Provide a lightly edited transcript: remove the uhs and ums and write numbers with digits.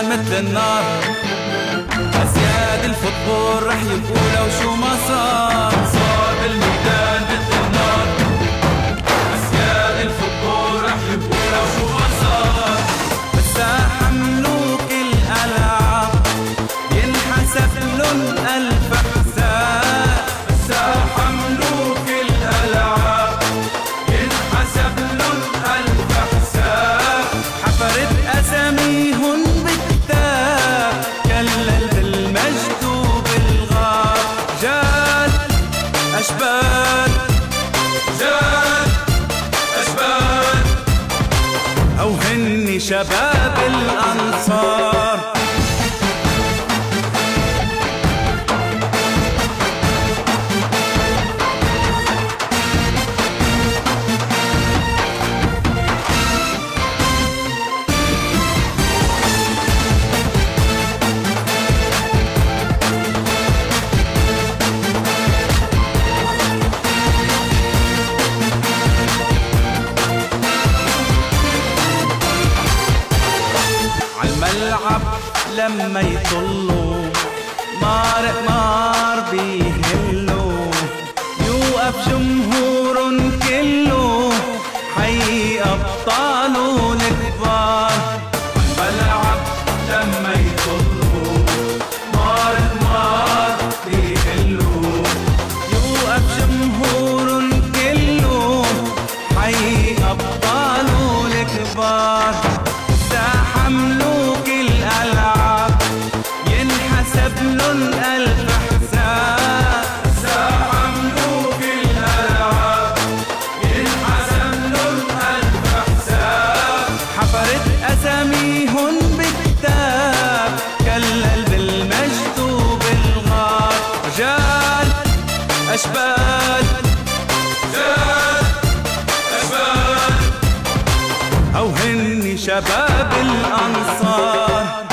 مثل النار. أسياد الفوتبول رح يبقوا لو شو ما صار. صار بالميدان مثل النار. أسياد الفوتبول رح يبقوا لو شو ما صار. بالساحة ملوك الألعاب ينحسب لهم ألف حساب. بالساحة ملوك الألعاب ينحسب لهم ألف حساب. حفرت أساميهن بالكتاب كلل بالمجد وبالغاب. جال أشبال جال أشبال أو هني شباب الأنصار. عالملعب لما يطلوا مار بيهلوا. يوقف جمهور كله حي أبطاله الكبار. عالملعب لما يطلوا مار بيهلوا. يوقف جمهور كله حي أبطاله الكبار. ساحة ملوك الألعاب ينحسب لهم ألف حساب. ساحة ملوك الألعاب ينحسب لهم ألف حساب. حفرت أساميهن بكتاب كلل بالمجد وبالغار. رجال أشبال رجال أشبال أو هني شباب الأنصار.